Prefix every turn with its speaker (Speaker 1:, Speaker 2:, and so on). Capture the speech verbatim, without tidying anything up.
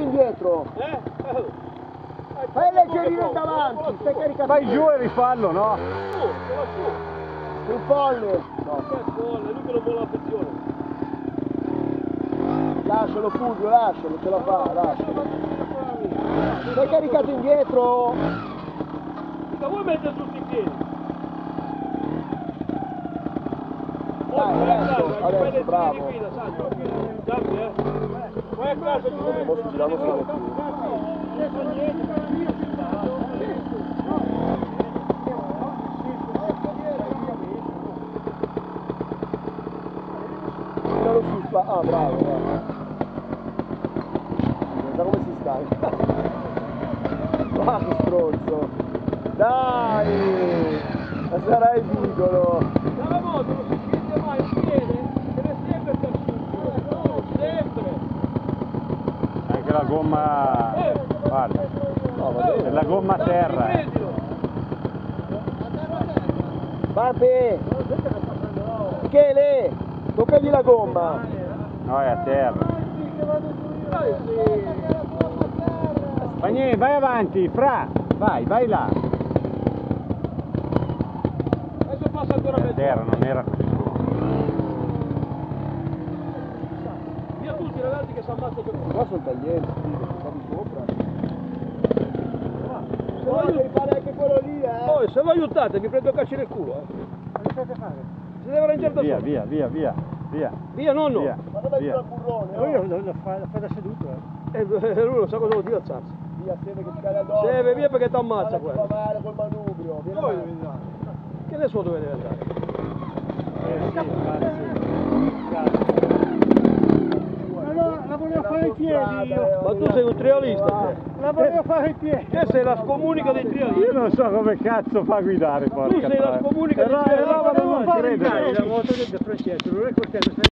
Speaker 1: indietro.
Speaker 2: Eh?
Speaker 1: Fai leggerino davanti, stai caricando.
Speaker 3: Vai giù e rifallo, no?
Speaker 2: Su, te va su.
Speaker 1: Un folle.
Speaker 2: No. Che folle, lui che non vuole l'affezione.
Speaker 1: Lascialo Fulvio, lascialo, ce la fa, lascialo. Stai caricato indietro.
Speaker 2: Mica vuoi mettere tutti i piedi?
Speaker 1: Dai, adesso, adesso, bravo.
Speaker 2: Dammi, eh. Vai a casa, ci vuoi?
Speaker 1: Posso girarlo solo. Tiralo su, spa. Ah, bravo, bravo. Guarda come si sta. Va, che stronzo. Dai! Ma sarai piccolo.
Speaker 2: Dalla moto non si scende mai un piede, deve sempre star su. Sempre.
Speaker 3: Anche la gomma... Guarda,
Speaker 1: No, va bene.
Speaker 3: è la gomma a terra.
Speaker 2: Prendilo.
Speaker 1: Papi! Michele! Toccagli la gomma!
Speaker 3: No, è a terra. Ma niente, vai avanti, fra! Vai, vai là!
Speaker 2: Adesso passa ancora
Speaker 3: È a
Speaker 2: mezz'ora.
Speaker 3: terra, non era così buono.
Speaker 2: Via tutti ragazzi che si ammazzano per questo.
Speaker 1: Qua sono taglienti, stavi sopra. Se no devi fare anche quello lì, eh!
Speaker 2: Poi se lo aiutate vi prendo a calci nel culo, eh.
Speaker 1: Cosa state a fare?
Speaker 2: Si deve arrangiare da
Speaker 3: Via,
Speaker 2: solo.
Speaker 3: via, via, via, via.
Speaker 2: Via nonno.
Speaker 3: Via.
Speaker 1: Ma dove
Speaker 3: Via.
Speaker 1: sta il burrone?
Speaker 4: Lui
Speaker 1: No?
Speaker 4: lo, lo, fa, lo fa da seduto, eh.
Speaker 2: E lui non sa cosa vuol dire alzarsi.
Speaker 1: Via, Seve che ti cade addosso.
Speaker 2: Seve, via perché ti ammazza
Speaker 1: Guarda che
Speaker 2: quello.
Speaker 1: fa male col manubrio. Vieni
Speaker 2: Poi
Speaker 1: avanti.
Speaker 2: devi andare. Che ne so dove deve andare.
Speaker 4: Eh sì, infatti. Ma no, la volevo fare i piedi io.
Speaker 2: Ma tu sei un trialista, te.
Speaker 4: La volevo fare i piedi.
Speaker 2: Te sei la scomunica dei
Speaker 3: Io
Speaker 2: trialisti.
Speaker 3: non so come cazzo fa a guidare, porca
Speaker 2: Tu sei la
Speaker 3: troia.
Speaker 2: scomunica dei
Speaker 3: Però è
Speaker 2: trialisti.
Speaker 3: roba da non
Speaker 4: Dai,
Speaker 3: credere.
Speaker 4: la moto del Francesco, non è coltello.